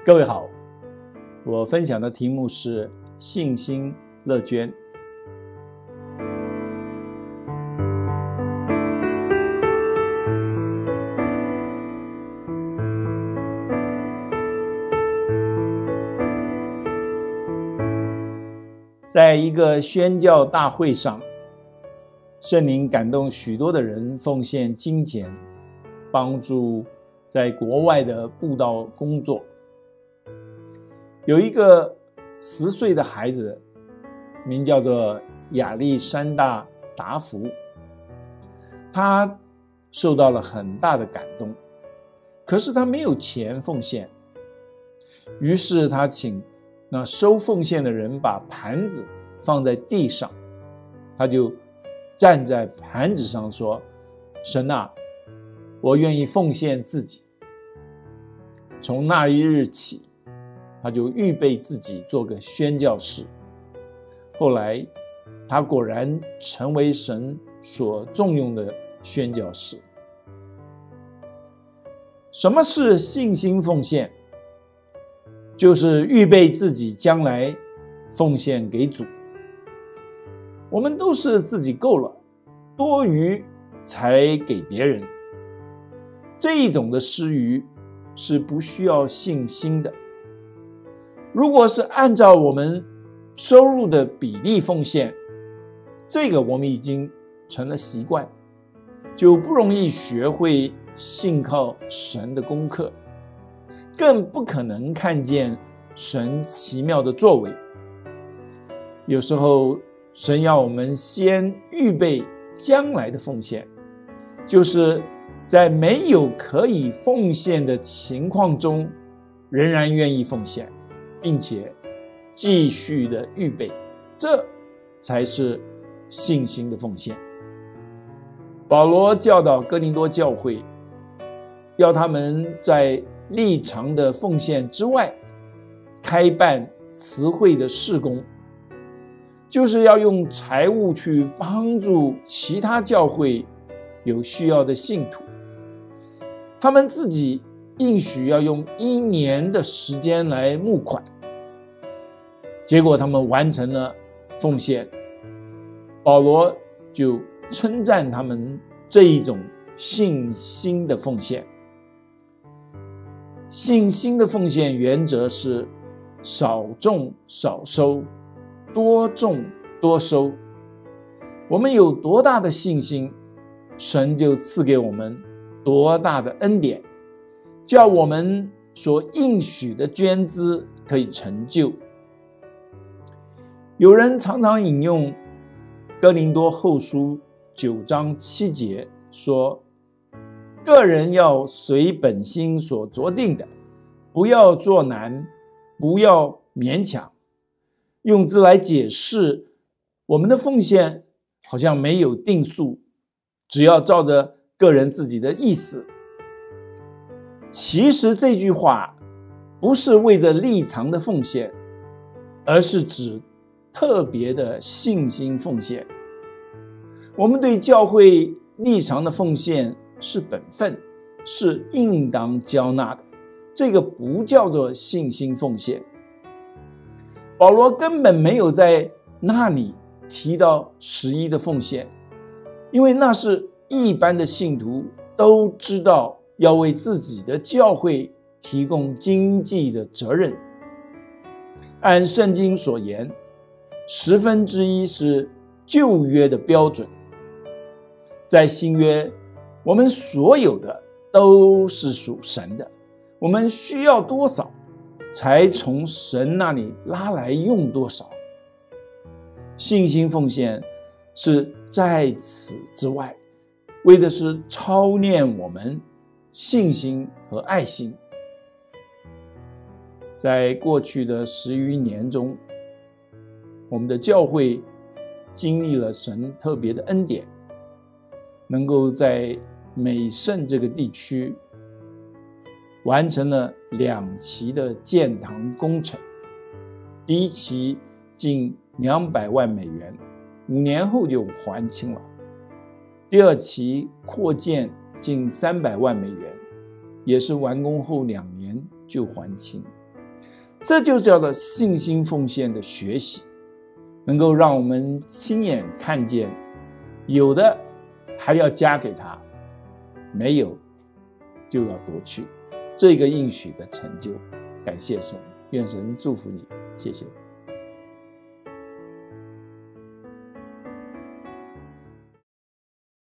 各位好，我分享的题目是信心乐捐。在一个宣教大会上，圣灵感动许多的人奉献金钱，帮助在国外的布道工作。有一个10岁的孩子，名叫做亚历山大·达福，他受到了很大的感动，可是他没有钱奉献，于是他请那收奉献的人把盘子放在地上，他就站在盘子上说：神啊，我愿意奉献自己。从那一日起，他就预备自己做个宣教士。后来他果然成为神所重用的宣教士。什么是信心奉献？就是预备自己将来奉献给主。我们都是自己够了，多余才给别人。这一种的施予是不需要信心的。如果是按照我们收入的比例奉献，这个我们已经成了习惯，就不容易学会信靠神的功课，更不可能看见神奇妙的作为。有时候神要我们先预备将来的奉献，就是在没有可以奉献的情况中，仍然愿意奉献，并且继续的预备，这才是信心的奉献。保罗教导哥林多教会，要他们在立常的奉献之外，开办慈惠的事工，就是要用财物去帮助其他教会有需要的信徒。他们自己应许要用1年的时间来募款，结果他们完成了奉献，保罗就称赞他们这一种信心的奉献。信心的奉献原则是少种少收，多种多收。我们有多大的信心，神就赐给我们多大的恩典，叫我们所应许的捐资可以成就。有人常常引用哥林多后书9章7节说，个人要随本心所酌定的，不要作难，不要勉强。用之来解释我们的奉献好像没有定数，只要照着个人自己的意思。其实这句话不是为着立常的奉献，而是指特别的信心奉献。我们对教会立常的奉献是本分，是应当交纳的，这个不叫做信心奉献。保罗根本没有在那里提到11的奉献，因为那是一般的信徒都知道要为自己的教会提供经济的责任。按圣经所言，1/10是旧约的标准。在新约，我们所有的都是属神的，我们需要多少，才从神那里拉来用多少。信心奉献是在此之外，为的是操练我们信心和爱心。在过去的10余年中，我们的教会经历了神特别的恩典，能够在美圣这个地区完成了2期的建堂工程。第1期近200万美元，5年后就还清了。第2期扩建近300万美元，也是完工后2年就还清。 这就叫做信心奉献的学习，能够让我们亲眼看见，有的还要加给他，没有就要夺去，这个应许的成就。感谢神，愿神祝福你，谢谢。